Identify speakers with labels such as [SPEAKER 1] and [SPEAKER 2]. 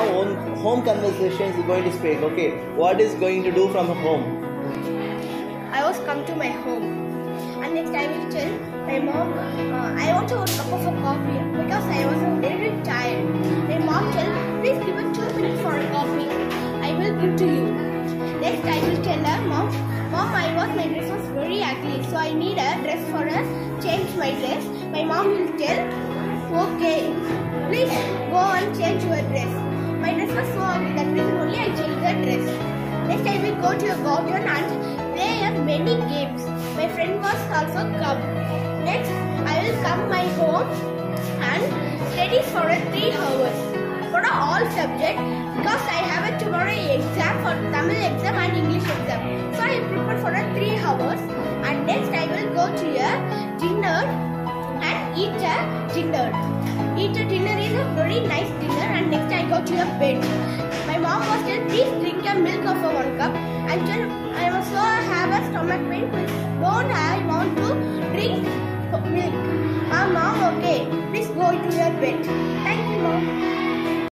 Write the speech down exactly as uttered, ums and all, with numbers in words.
[SPEAKER 1] own home conversations is going to speak. Okay, what is going to do from home?
[SPEAKER 2] I was come to my home, and next I will tell my mom uh, I want a cup of a coffee because I was very tired. My mom tell, please give it two minutes for a coffee. I will give to you. Next I will tell her, mom, mom, I was my dress was very ugly, so I need a dress for a change my dress. My mom will tell, okay, please go and change your dress. My dress was so ugly, that reason only I changed the dress. Next I will go to a garden and play many games. My friend was also come. Next I will come my home and study for a three hours for all subjects because I have a tomorrow exam for Tamil exam and English exam. So I prepare for a three hours and next I will go to a dinner and eat a dinner. Eat a dinner is a very nice dinner and next I go to a bed. My mom was telling, please drink a milk of a one cup. And then I also have a stomach pain. Please don't I want to drink milk. Ah, mom, okay. Please go to your bed. Thank you, mom.